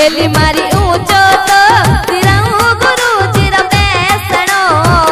heli मारी ऊंचो तो तिरऊ गुरु जीर बैसणो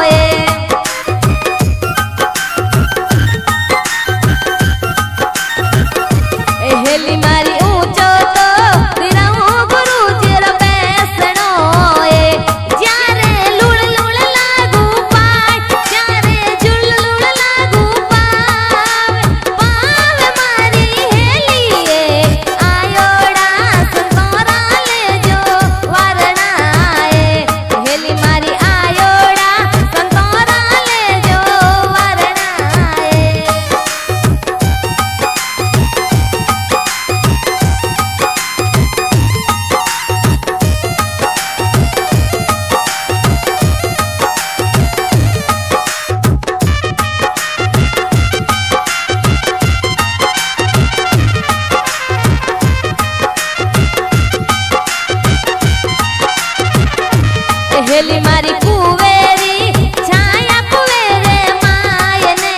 हेली मारी ऊंचो तो तिरऊ गुरु जीर बैसणो जारे लुड़ लुड़ लागू पाय जारे जुड़ लुड़ लागू पाव पाव मारी हेलिए आयोड़ा संतोरा ले जो वरणाए हेली मारी आयोड़ा संतोरा ले जो वरणाए हेली मारी कुवेरी छाया कुवेरे मायने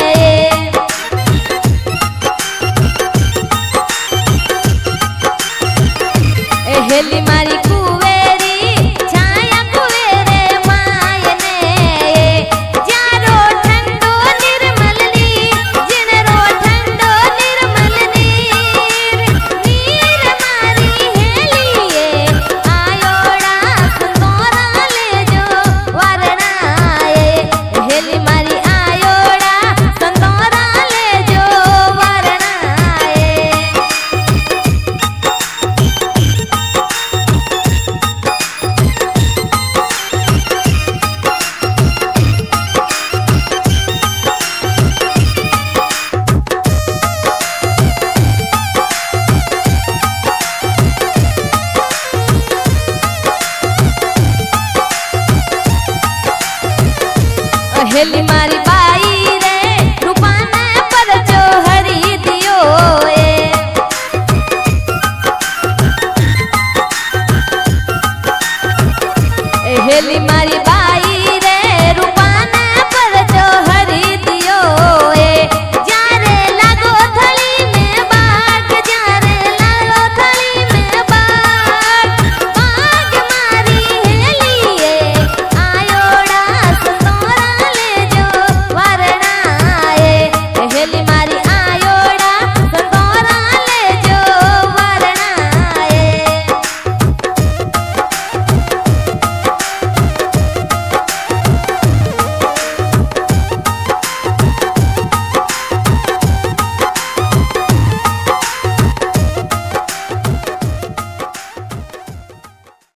हेली मारी कुवेरी छाया कुवेरे मायने जारो ठंडो निर्मल नीर जिनरो ठंडो निर्मल नीर नीर मारी हेलिए आयोड़ा संतोरा ले जो वरणाए हेली मारी आयोड़ा संतोरा ले जो वरणाए हेली मारी